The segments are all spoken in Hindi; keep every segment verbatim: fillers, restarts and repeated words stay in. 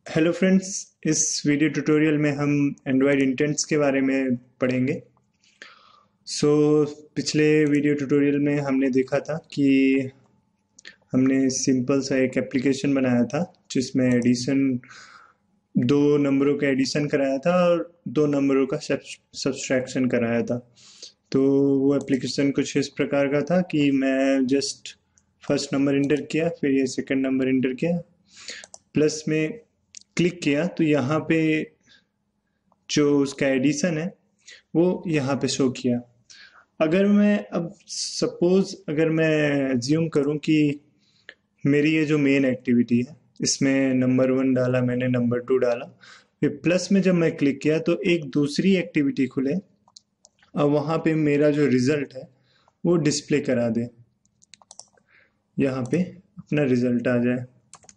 हेलो फ्रेंड्स, इस वीडियो ट्यूटोरियल में हम एंड्रॉयड इंटेंट्स के बारे में पढ़ेंगे। सो so, पिछले वीडियो ट्यूटोरियल में हमने देखा था कि हमने सिंपल सा एक एप्लीकेशन बनाया था जिसमें एडिशन दो नंबरों का एडिशन कराया था और दो नंबरों का सब्सट्रैक्शन कराया था। तो वो एप्लीकेशन कुछ इस प्रकार का था कि मैं जस्ट फर्स्ट नंबर इंटर किया, फिर ये सेकंड नंबर इंटर किया, प्लस में क्लिक किया तो यहाँ पे जो उसका एडिशन है वो यहाँ पे शो किया। अगर मैं अब सपोज अगर मैं एज्यूम करूँ कि मेरी ये जो मेन एक्टिविटी है इसमें नंबर वन डाला मैंने, नंबर टू डाला, फिर प्लस में जब मैं क्लिक किया तो एक दूसरी एक्टिविटी खुले और वहाँ पे मेरा जो रिजल्ट है वो डिस्प्ले करा दे। यहाँ पे अपना रिजल्ट आ जाए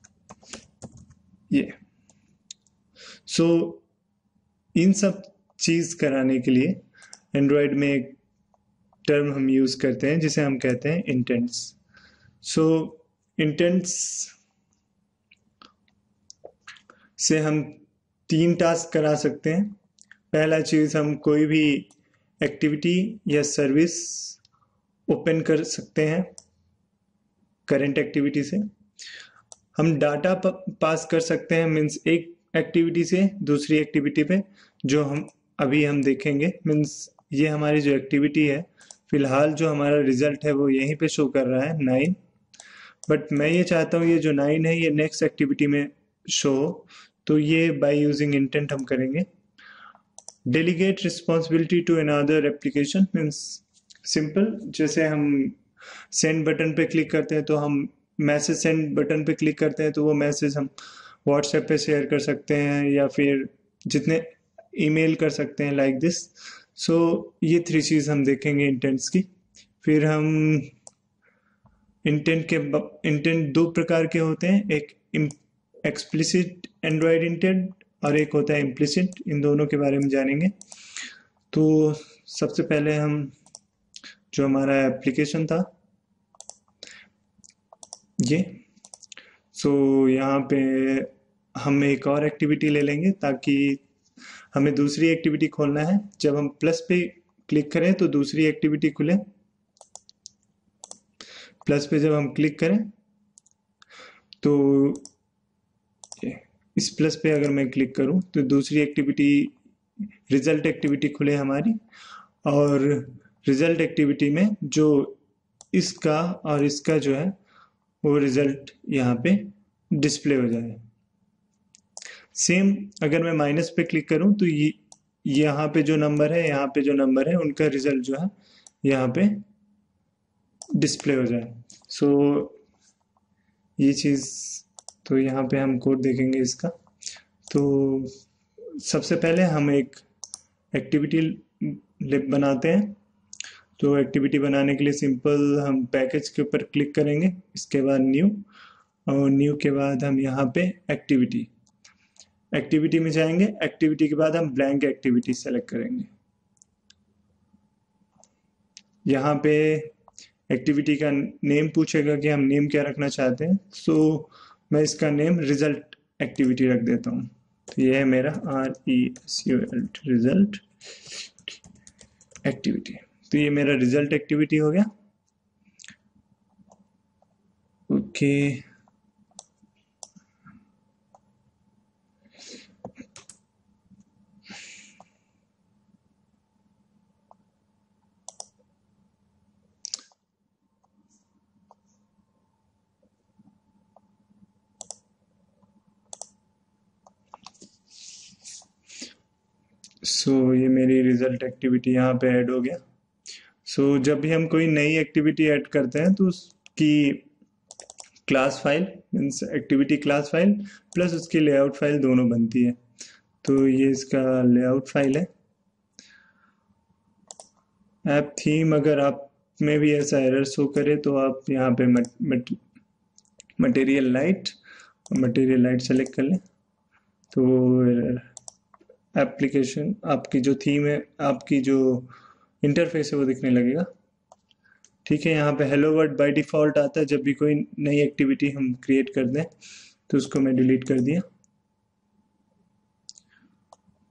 ये। सो so, इन सब चीज़ कराने के लिए एंड्रॉयड में एक टर्म हम यूज़ करते हैं जिसे हम कहते हैं इंटेंट्स। सो इंटेंट्स से हम तीन टास्क करा सकते हैं। पहला चीज़, हम कोई भी एक्टिविटी या सर्विस ओपन कर सकते हैं करंट एक्टिविटी से। हम डाटा पास कर सकते हैं, मीन्स एक एक्टिविटी से दूसरी एक्टिविटी पे, जो हम अभी हम देखेंगे। मीन्स ये हमारी जो एक्टिविटी है, फिलहाल जो हमारा रिजल्ट है वो यहीं पे शो कर रहा है नाइन, बट मैं ये चाहता हूँ ये जो नाइन है ये नेक्स्ट एक्टिविटी में शो हो, तो ये बाय यूजिंग इंटेंट हम करेंगे। Delegate responsibility to another application, means simple, जैसे हम सेंड बटन पे क्लिक करते हैं तो हम मैसेज सेंड बटन पे क्लिक करते हैं तो वो मैसेज हम व्हाट्सएप पे शेयर कर सकते हैं या फिर जितने ईमेल कर सकते हैं, लाइक दिस। सो ये थ्री चीज़ हम देखेंगे इंटेंट्स की। फिर हम इंटेंट के इंटेंट दो प्रकार के होते हैं, एक एक्सप्लिसिट एंड्रॉयड इंटेंट और एक होता है इम्प्लिसिट। इन दोनों के बारे में जानेंगे। तो सबसे पहले हम जो हमारा एप्लीकेशन था ये, सो so, यहाँ पे हम एक और एक्टिविटी ले लेंगे ताकि हमें दूसरी एक्टिविटी खोलना है। जब हम प्लस पे क्लिक करें तो दूसरी एक्टिविटी खुले। प्लस पे जब हम क्लिक करें तो इस प्लस पे अगर मैं क्लिक करूं तो दूसरी एक्टिविटी रिजल्ट एक्टिविटी खुले हमारी, और रिजल्ट एक्टिविटी में जो इसका और इसका जो है वो रिजल्ट यहाँ पे डिस्प्ले हो जाए। सेम अगर मैं माइनस पे क्लिक करूं तो ये यहाँ पे जो नंबर है यहाँ पे जो नंबर है उनका रिजल्ट जो है यहाँ पे डिस्प्ले हो जाए। सो so, ये चीज़, तो यहाँ पे हम कोड देखेंगे इसका। तो सबसे पहले हम एक एक्टिविटी लिप बनाते हैं। तो एक्टिविटी बनाने के लिए सिंपल हम पैकेज के ऊपर क्लिक करेंगे, इसके बाद न्यू, और न्यू के बाद हम यहाँ पे एक्टिविटी एक्टिविटी में जाएंगे। एक्टिविटी के बाद हम ब्लैंक एक्टिविटी सेलेक्ट करेंगे। यहाँ पे एक्टिविटी का नेम पूछेगा कि हम नेम क्या रखना चाहते हैं। सो so, मैं इसका नेम रिजल्ट एक्टिविटी रख देता हूँ। तो ये है मेरा R E S U L result activity. तो ये मेरा रिजल्ट एक्टिविटी हो गया। ओके, सो so, ये मेरी रिजल्ट एक्टिविटी यहाँ पे ऐड हो गया। सो so, जब भी हम कोई नई एक्टिविटी ऐड करते हैं तो उसकी class file, means activity class file plus उसकी लेआउट फाइल दोनों बनती है। तो ये इसका लेआउट फाइल है। ऐप थीम, अगर आप में भी ऐसा एरर शो करे तो आप यहाँ पे material light material light select कर लें तो एप्लीकेशन आपकी जो थीम है, आपकी जो इंटरफेस है वो दिखने लगेगा। ठीक है, यहाँ पे हेलो वर्ल्ड बाय डिफ़ॉल्ट आता है जब भी कोई नई एक्टिविटी हम क्रिएट कर दें, तो उसको मैं डिलीट कर दिया।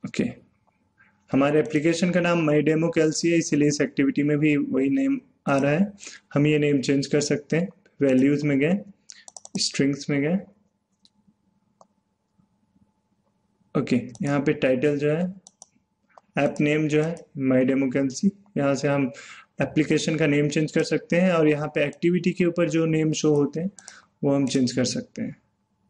Okay okay. हमारे एप्लीकेशन का नाम माई डेमो कैलसी है, इसीलिए इस एक्टिविटी में भी वही नेम आ रहा है। हम ये नेम चेंज कर सकते हैं। वैल्यूज में गए, स्ट्रिंग्स में गए, ओके okay. यहाँ पे टाइटल जो है, ऐप नेम जो है माई डेमो कैलसी, यहाँ से हम एप्लीकेशन का नेम चेंज कर सकते हैं, और यहाँ पे एक्टिविटी के ऊपर जो नेम शो होते हैं वो हम चेंज कर सकते हैं।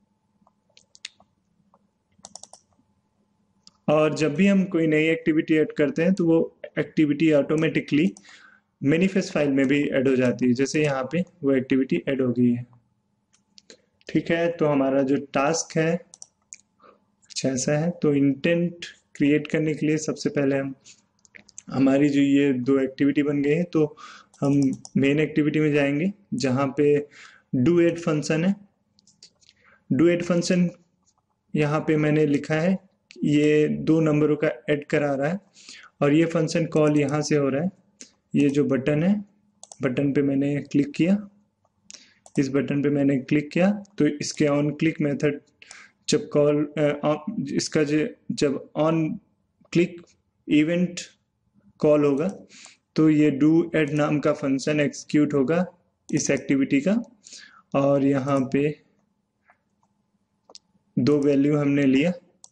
और जब भी हम कोई नई एक्टिविटी ऐड करते हैं तो वो एक्टिविटी ऑटोमेटिकली मैनिफेस्ट फाइल में भी ऐड हो जाती है, जैसे यहाँ पे वो एक्टिविटी ऐड हो गई है। ठीक है, तो हमारा जो टास्क है कुछ ऐसा है। तो इंटेंट क्रिएट करने के लिए सबसे पहले हम हमारी जो ये दो एक्टिविटी बन गई है, तो हम मेन एक्टिविटी में जाएंगे जहाँ पे डू एड फंक्शन है। डू एड फंक्शन यहाँ पे मैंने लिखा है, ये दो नंबरों का ऐड करा रहा है, और ये फंक्शन कॉल यहाँ से हो रहा है। ये जो बटन है, बटन पे मैंने क्लिक किया, इस बटन पे मैंने क्लिक किया तो इसके ऑन क्लिक मेथड जब कॉल इसका जब ऑन क्लिक इवेंट कॉल होगा तो ये डू एड नाम का फंक्शन एग्जीक्यूट होगा इस एक्टिविटी का। और यहाँ पे दो वैल्यू हमने लिया,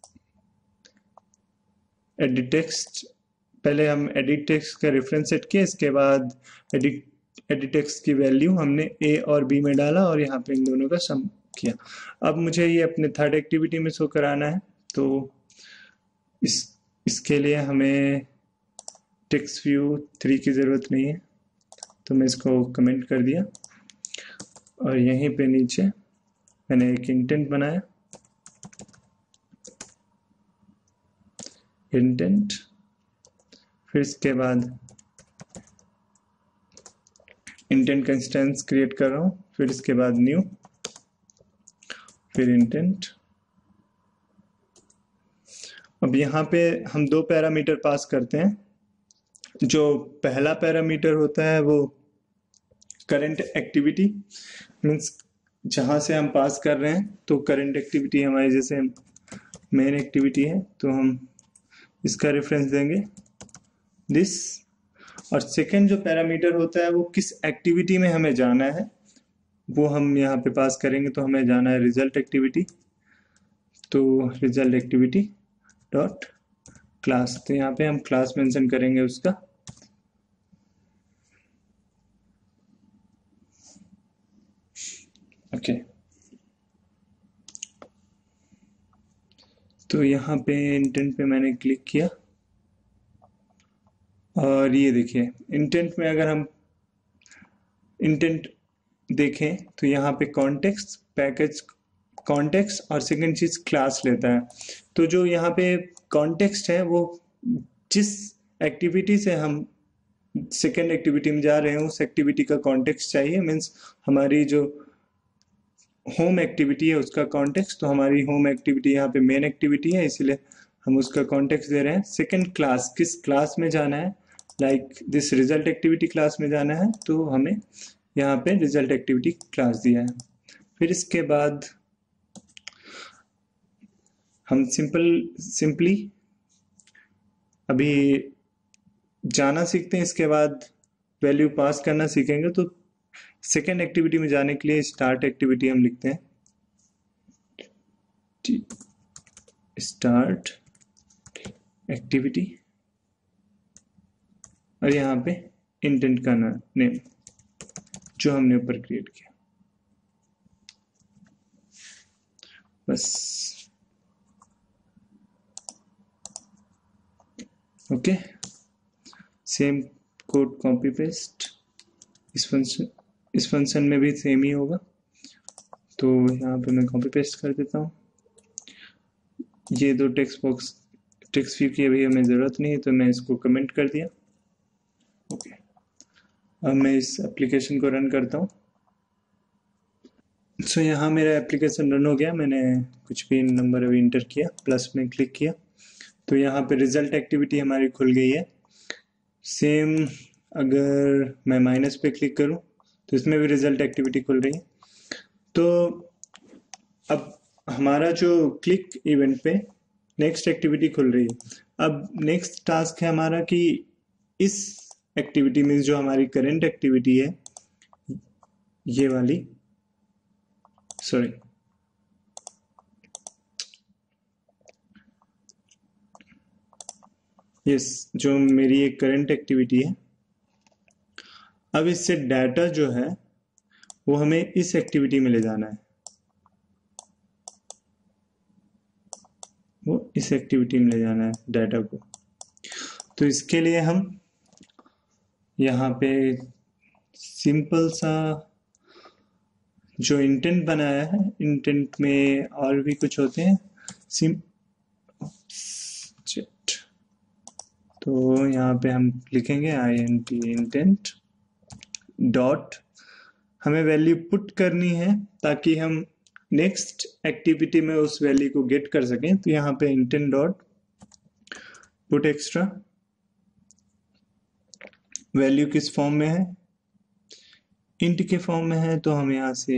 एडिट टेक्स्ट, पहले हम एडिट टेक्स्ट का रेफरेंस सेट किया, इसके बाद एडिट एडिट टेक्स्ट की वैल्यू हमने ए और बी में डाला और यहाँ पे इन दोनों का सम किया। अब मुझे ये अपने थर्ड एक्टिविटी में शो कराना है, तो इस इसके लिए हमें टेक्स्ट व्यू थ्री की ज़रूरत नहीं है, तो मैं इसको कमेंट कर दिया। और यहीं पे नीचे मैंने एक इंटेंट बनाया, इंटेंट, फिर इसके बाद इंटेंट का इंस्टेंस क्रिएट कर रहा हूँ, फिर इसके बाद न्यू, फिर इंटेंट। अब यहाँ पे हम दो पैरामीटर पास करते हैं। जो पहला पैरामीटर होता है वो करंट एक्टिविटी, मीन्स जहाँ से हम पास कर रहे हैं, तो करंट एक्टिविटी हमारी जैसे मेन एक्टिविटी है तो हम इसका रेफरेंस देंगे दिस। और सेकंड जो पैरामीटर होता है वो किस एक्टिविटी में हमें जाना है वो हम यहाँ पे पास करेंगे, तो हमें जाना है रिजल्ट एक्टिविटी, तो रिजल्ट एक्टिविटी डॉट क्लास, तो यहाँ पे हम क्लास मेंशन करेंगे उसका। Okay okay. तो यहाँ पे इंटेंट पे मैंने क्लिक किया और ये देखिए इंटेंट में अगर हम इंटेंट देखें तो यहाँ पे कॉन्टेक्स्ट, पैकेज कॉन्टेक्स्ट और सेकंड चीज क्लास लेता है। तो जो यहाँ पे कॉन्टेक्स्ट है वो जिस एक्टिविटी से हम सेकंड एक्टिविटी में जा रहे हैं उस एक्टिविटी का कॉन्टेक्स्ट चाहिए, मीन्स हमारी जो होम एक्टिविटी है उसका कॉन्टेक्स्ट। तो हमारी होम एक्टिविटी यहाँ पे मेन एक्टिविटी है, इसीलिए हम उसका कॉन्टेक्स्ट दे रहे हैं। सेकंड क्लास, किस क्लास में जाना है, like this result activity class में जाना है, तो हमें यहाँ पे रिजल्ट एक्टिविटी क्लास दिया है। फिर इसके बाद हम सिंपल सिंपली अभी जाना सीखते हैं, इसके बाद वैल्यू पास करना सीखेंगे। तो सेकेंड एक्टिविटी में जाने के लिए स्टार्ट एक्टिविटी हम लिखते हैं, स्टार्ट एक्टिविटी, और यहाँ पे इंटेंट का नेम जो हमने ऊपर क्रिएट किया, बस। Okay, same code copy paste, इस फंक्शन इस फंक्शन में भी सेम ही होगा, तो यहाँ पे मैं कॉपी पेस्ट कर देता हूँ। ये दो टेक्स्ट बॉक्स टेक्स्ट व्यू की अभी हमें ज़रूरत नहीं है, तो मैं इसको कमेंट कर दिया। ओके, अब मैं इस एप्लीकेशन को रन करता हूँ। सो so, यहाँ मेरा एप्लीकेशन रन हो गया। मैंने कुछ भी नंबर अभी इंटर किया, प्लस में क्लिक किया, तो यहाँ पे रिजल्ट एक्टिविटी हमारी खुल गई है। सेम अगर मैं माइनस पे क्लिक करूँ तो इसमें भी रिजल्ट एक्टिविटी खुल रही है। तो अब हमारा जो क्लिक इवेंट पे नेक्स्ट एक्टिविटी खुल रही है। अब नेक्स्ट टास्क है हमारा कि इस एक्टिविटी में जो हमारी करंट एक्टिविटी है, ये वाली, सॉरी यस जो मेरी एक करंट एक्टिविटी है, अब इससे डाटा जो है वो हमें इस एक्टिविटी में ले जाना है, वो इस एक्टिविटी में ले जाना है डाटा को। तो इसके लिए हम यहाँ पे सिंपल सा जो इंटेंट बनाया है, इंटेंट में और भी कुछ होते हैं सिम तो यहाँ पे हम लिखेंगे I N T intent dot, हमें वैल्यू पुट करनी है ताकि हम नेक्स्ट एक्टिविटी में उस वैल्यू को गेट कर सकें। तो यहाँ पे intent dot put extra, value किस फॉर्म में है, इंट के फॉर्म में है, तो हम यहाँ से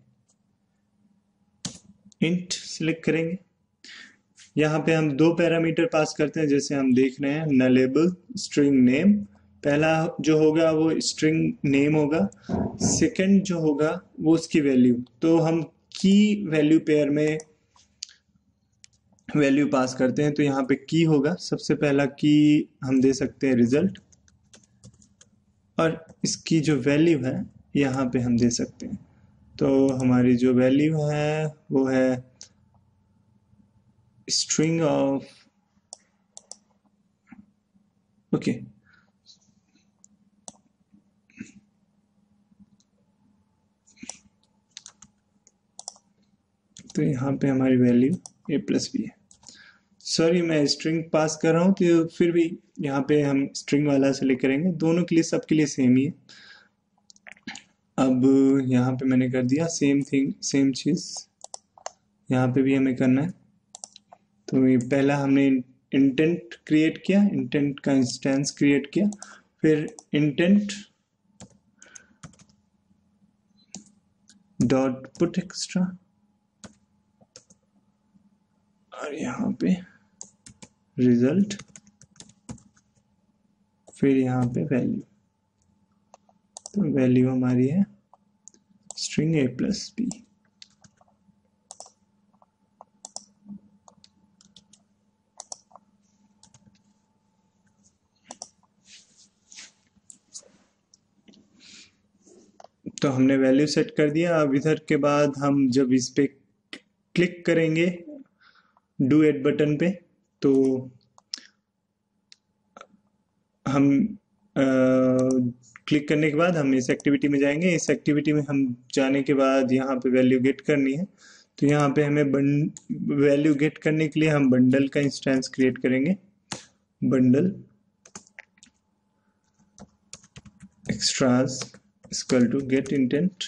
इंट सिलेक्ट करेंगे। यहाँ पे हम दो पैरामीटर पास करते हैं, जैसे हम देख रहे हैं नलेबल स्ट्रिंग नेम, पहला जो होगा वो स्ट्रिंग नेम होगा, सेकंड जो होगा वो उसकी वैल्यू। तो हम की वैल्यू पेयर में वैल्यू पास करते हैं, तो यहाँ पे की होगा, सबसे पहला की हम दे सकते हैं रिजल्ट, और इसकी जो वैल्यू है यहाँ पे हम दे सकते हैं। तो हमारी जो वैल्यू है वो है स्ट्रिंग ऑफ, ओके तो यहाँ पे हमारी वैल्यू ए प्लस बी है। सॉरी मैं स्ट्रिंग पास कर रहा हूँ, तो फिर भी यहाँ पे हम स्ट्रिंग वाला सेलेक्ट करेंगे, दोनों के लिए सबके लिए सेम ही है। अब यहाँ पे मैंने कर दिया सेम थिंग, सेम चीज़ यहाँ पे भी हमें करना है। तो ये पहला हमने इंटेंट क्रिएट किया, इंटेंट का इंस्टेंस क्रिएट किया, फिर इंटेंट डॉट पुट एक्स्ट्रा, और यहाँ पे रिजल्ट, फिर यहाँ पे वैल्यू। तो वैल्यू हमारी है स्ट्रिंग ए प्लस बी। तो हमने वैल्यू सेट कर दिया। अब इधर के बाद हम जब इस पे क्लिक करेंगे डू एट बटन पे, तो हम क्लिक करने के बाद हम इस एक्टिविटी में जाएंगे। इस एक्टिविटी में हम जाने के बाद यहाँ पे वैल्यू गेट करनी है। तो यहाँ पे हमें वैल्यू गेट करने के लिए हम बंडल का इंस्टेंस क्रिएट करेंगे, bundle extras equal to get intent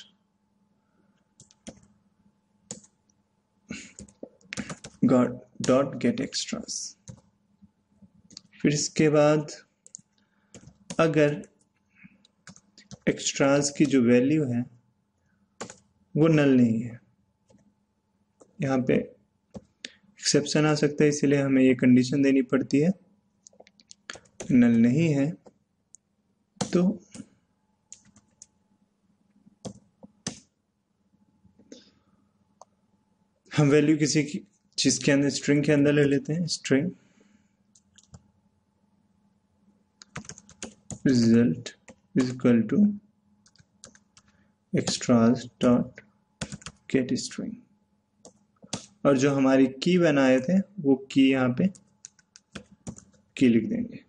dot get extras. फिर इसके बाद अगर एक्स्ट्रास की जो वैल्यू है वो नल नहीं है, यहाँ पे एक्सेप्शन आ सकता है, इसीलिए हमें ये कंडीशन देनी पड़ती है, नल नहीं है तो हम वैल्यू किसी की चीज के अंदर स्ट्रिंग के अंदर ले लेते हैं, string result is equal to extras dot get string, और जो हमारी की बनाए थे वो की यहाँ पे की लिख देंगे।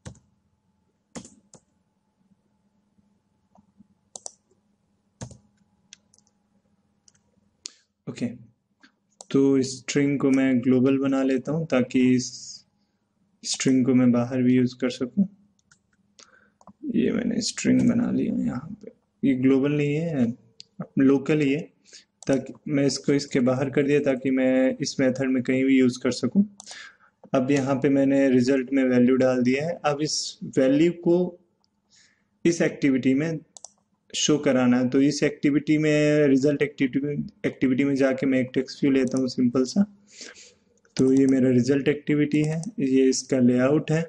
Okay okay. तो इस स्ट्रिंग को मैं ग्लोबल बना लेता हूँ ताकि इस स्ट्रिंग को मैं बाहर भी यूज कर सकूं। ये मैंने स्ट्रिंग बना लिया यहाँ पे, ये ग्लोबल नहीं है, लोकल ही है, ताकि मैं इसको इसके बाहर कर दिया ताकि मैं इस मेथड में कहीं भी यूज कर सकूं। अब यहाँ पे मैंने रिजल्ट में वैल्यू डाल दिया है। अब इस वैल्यू को इस एक्टिविटी में शो कराना है, तो इस एक्टिविटी में रिजल्ट एक्टिविटी एक्टिविटी में जाके मैं एक टेक्स्ट व्यू लेता हूँ सिंपल सा। तो ये मेरा रिजल्ट एक्टिविटी है, ये इसका लेआउट है।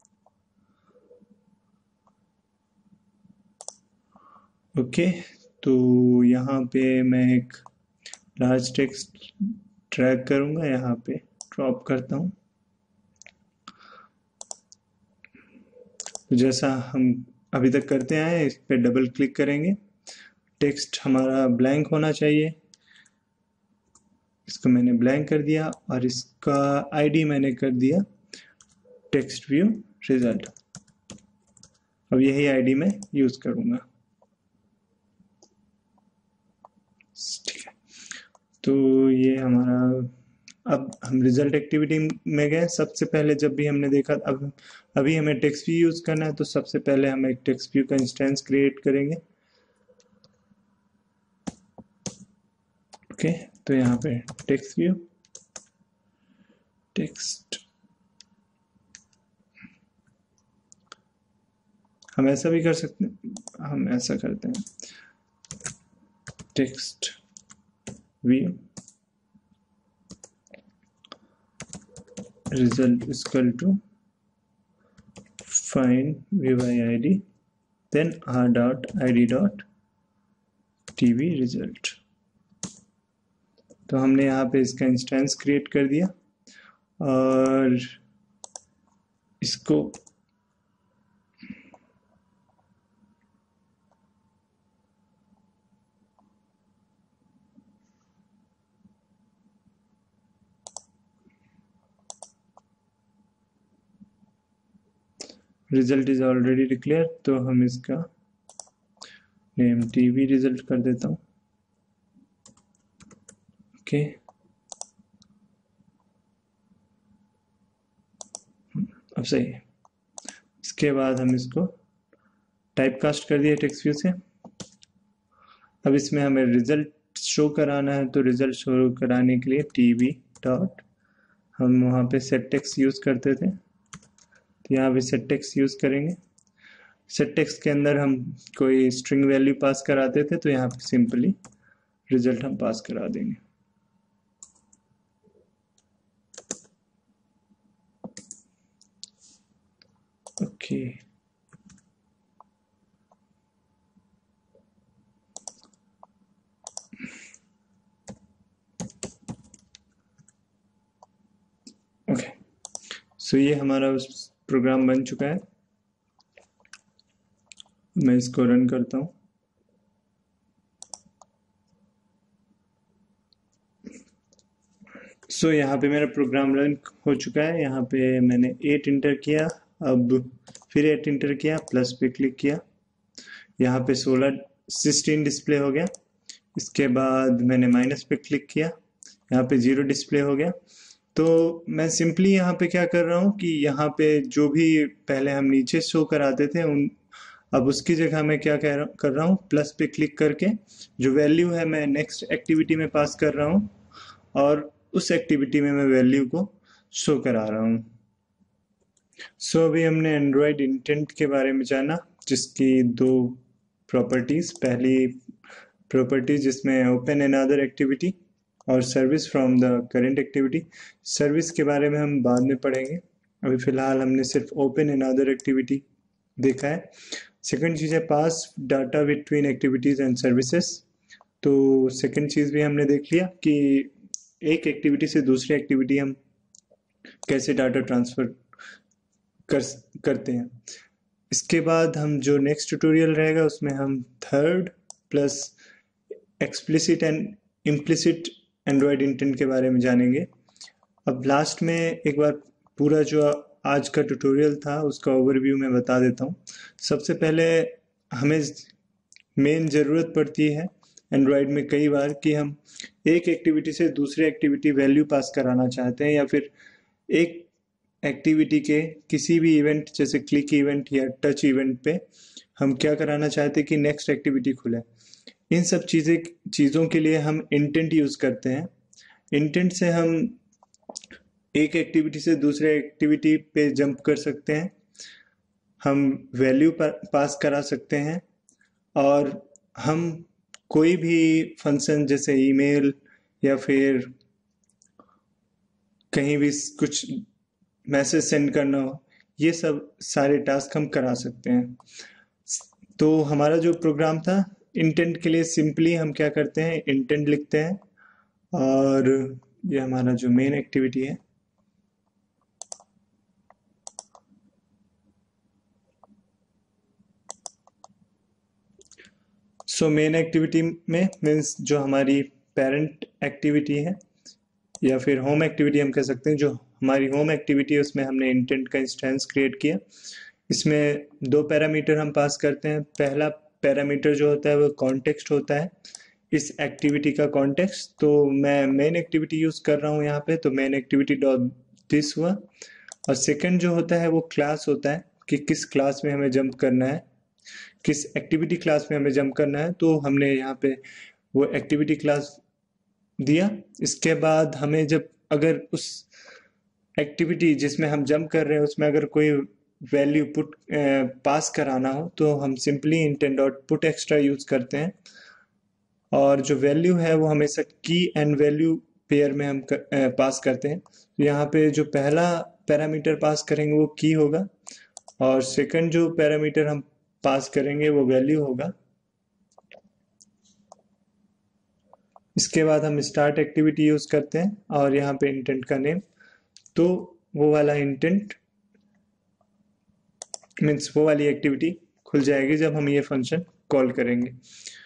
ओके, तो यहाँ पे मैं एक लार्ज टेक्स्ट ड्रैग करूँगा, यहाँ पे ड्रॉप करता हूँ। तो जैसा हम अभी तक करते आए हैं, इस पर डबल क्लिक करेंगे। टेक्स्ट हमारा ब्लैंक होना चाहिए, इसको मैंने ब्लैंक कर दिया और इसका आईडी मैंने कर दिया टेक्स्ट व्यू रिजल्ट। अब यही आईडी मैं यूज करूँगा। ठीक है, तो ये हमारा, अब हम रिजल्ट एक्टिविटी में गए। सबसे पहले जब भी हमने देखा, अब अभी हमें टेक्स्ट व्यू यूज करना है, तो सबसे पहले हम एक टेक्स्ट व्यू का इंस्टेंस क्रिएट करेंगे। ओके, तो यहाँ पे टेक्स्ट व्यू, टेक्स्ट, हम ऐसा भी कर सकते हैं, हम ऐसा करते हैं text view result is equal to find view by id then r dot id dot tv result। तो हमने यहाँ पे इसका इंस्टेंस क्रिएट कर दिया और इसको रिजल्ट इज ऑलरेडी डिक्लेयर, तो हम इसका नेम टीवी रिजल्ट कर देता हूँ। ओके, अब सही है। इसके बाद हम इसको टाइप कास्ट कर दिया टेक्स्ट व्यू से। अब इसमें हमें रिजल्ट शो कराना है, तो रिजल्ट शो कराने के लिए टीवी डॉट, हम वहाँ पे सेट टेक्स्ट यूज करते थे, तो यहाँ पे सेट टेक्स्ट यूज करेंगे। सेट टेक्स्ट के अंदर हम कोई स्ट्रिंग वैल्यू पास कराते थे, तो यहाँ पे सिंपली रिजल्ट हम पास करा देंगे। ओके, ओके, सो ये हमारा प्रोग्राम बन चुका है। मैं इसको रन करता हूँ। सो so, यहाँ पे मेरा प्रोग्राम रन हो चुका है। यहाँ पे मैंने एट इंटर किया, अब फिर एट इंटर किया, प्लस पे क्लिक किया, यहाँ पे सोलह सिक्सटीन डिस्प्ले हो गया। इसके बाद मैंने माइनस पे क्लिक किया, यहाँ पे जीरो डिस्प्ले हो गया। तो मैं सिंपली यहाँ पे क्या कर रहा हूँ कि यहाँ पे जो भी पहले हम नीचे शो कराते थे, उन अब उसकी जगह मैं क्या कह रहा कर रहा हूँ, प्लस पे क्लिक करके जो वैल्यू है मैं नेक्स्ट एक्टिविटी में पास कर रहा हूँ और उस एक्टिविटी में मैं वैल्यू को शो करा रहा हूँ। सो so, अभी हमने एंड्रॉयड इंटेंट के बारे में जाना, जिसकी दो प्रॉपर्टीज, पहली प्रॉपर्टी जिसमें ओपन एन अदर एक्टिविटी और service from the current activity. Service के बारे में हम बाद में पढ़ेंगे, अभी फिलहाल हमने सिर्फ ओपन एन अदर एक्टिविटी देखा है। सेकंड चीज़ है pass data between activities and services. तो सेकंड चीज़ भी हमने देख लिया कि एक एक्टिविटी से दूसरी एक्टिविटी हम कैसे डाटा ट्रांसफ़र कर करते हैं। इसके बाद हम जो नेक्स्ट ट्यूटोरियल रहेगा उसमें हम third plus explicit and implicit Android intent के बारे में जानेंगे। अब लास्ट में एक बार पूरा जो आज का ट्यूटोरियल था उसका ओवरव्यू मैं बता देता हूँ। सबसे पहले हमें मेन ज़रूरत पड़ती है एंड्रॉयड में कई बार कि हम एक एक्टिविटी से दूसरी एक्टिविटी वैल्यू पास कराना चाहते हैं, या फिर एक एक्टिविटी के किसी भी इवेंट जैसे क्लिक इवेंट या टच इवेंट पे हम क्या कराना चाहते हैं कि नेक्स्ट एक्टिविटी खुले। इन सब चीज़ें चीज़ों के लिए हम इंटेंट यूज़ करते हैं। इंटेंट से हम एक एक्टिविटी से दूसरे एक्टिविटी पे जंप कर सकते हैं, हम वैल्यू पास करा सकते हैं, और हम कोई भी फंक्शन जैसे ईमेल या फिर कहीं भी कुछ मैसेज सेंड करना हो, ये सब सारे टास्क हम करा सकते हैं। तो हमारा जो प्रोग्राम था इंटेंट के लिए, सिंपली हम क्या करते हैं, इंटेंट लिखते हैं और ये हमारा जो मेन एक्टिविटी है, सो मेन एक्टिविटी में मीन्स जो हमारी पेरेंट एक्टिविटी है या फिर होम एक्टिविटी हम कह सकते हैं, जो हमारी होम एक्टिविटी है उसमें हमने इंटेंट का इंस्टेंस क्रिएट किया। इसमें दो पैरामीटर हम पास करते हैं। पहला पैरामीटर जो होता है वो कॉन्टेक्स्ट होता है, इस एक्टिविटी का कॉन्टेक्स्ट। तो मैं मेन एक्टिविटी यूज कर रहा हूँ यहाँ पे, तो मेन एक्टिविटी डॉट दिस हुआ। और सेकंड जो होता है वो क्लास होता है कि किस क्लास में हमें जंप करना है, किस एक्टिविटी क्लास में हमें जंप करना है। तो हमने यहाँ पे वो एक्टिविटी क्लास दिया। इसके बाद हमें जब अगर उस एक्टिविटी जिसमें हम जंप कर रहे हैं उसमें अगर कोई वैल्यू पुट पास कराना हो तो हम simply intent dot put extra use करते हैं। और जो वैल्यू है वो हमेशा की एंड वैल्यू पेयर में हम कर, अ, पास करते हैं। तो यहाँ पे जो पहला पैरामीटर पास करेंगे वो की होगा और सेकंड जो पैरामीटर हम पास करेंगे वो वैल्यू होगा। इसके बाद हम स्टार्ट एक्टिविटी यूज करते हैं और यहाँ पे इंटेंट का नेम, तो वो वाला इंटेंट मीन्स वो वाली एक्टिविटी खुल जाएगी जब हम ये फंक्शन कॉल करेंगे।